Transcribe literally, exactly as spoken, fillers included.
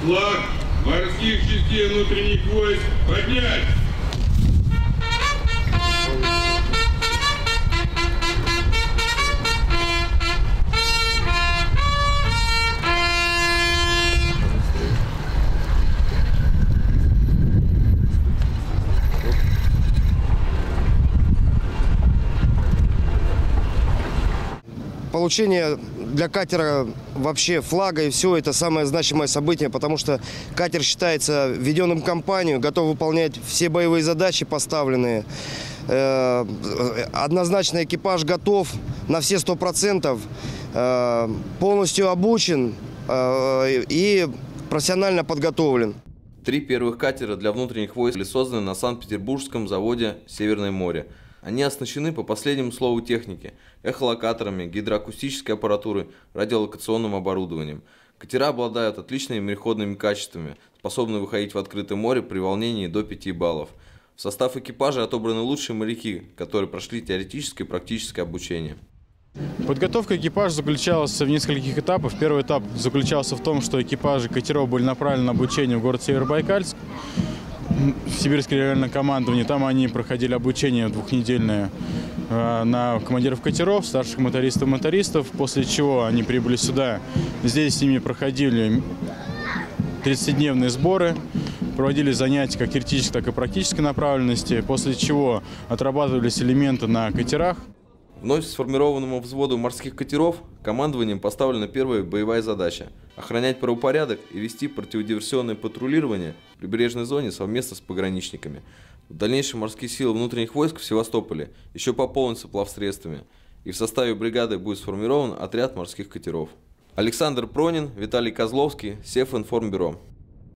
Флаг морских частей внутренних войск поднять! Получение для катера вообще флага и все это самое значимое событие, потому что катер считается введенным в компанию, готов выполнять все боевые задачи поставленные. Однозначно экипаж готов на все сто процентов, полностью обучен и профессионально подготовлен. Три первых катера для внутренних войск были созданы на Санкт-Петербургском заводе «Северное море». Они оснащены по последнему слову техники – эхолокаторами, гидроакустической аппаратурой, радиолокационным оборудованием. Катера обладают отличными мореходными качествами, способны выходить в открытое море при волнении до пяти баллов. В состав экипажа отобраны лучшие моряки, которые прошли теоретическое и практическое обучение. Подготовка экипажа заключалась в нескольких этапах. Первый этап заключался в том, что экипажи катеров были направлены на обучение в город Северобайкальск, в Сибирское региональное командование. Там они проходили обучение двухнедельное на командиров катеров, старших мотористов и мотористов, после чего они прибыли сюда. Здесь с ними проходили тридцатидневные сборы, проводили занятия как теоретической, так и практической направленности, после чего отрабатывались элементы на катерах. Вновь сформированному взводу морских катеров командованием поставлена первая боевая задача – охранять правопорядок и вести противодиверсионное патрулирование в прибрежной зоне совместно с пограничниками. В дальнейшем морские силы внутренних войск в Севастополе еще пополнятся плавсредствами, и в составе бригады будет сформирован отряд морских катеров. Александр Пронин, Виталий Козловский, Севинформбюро.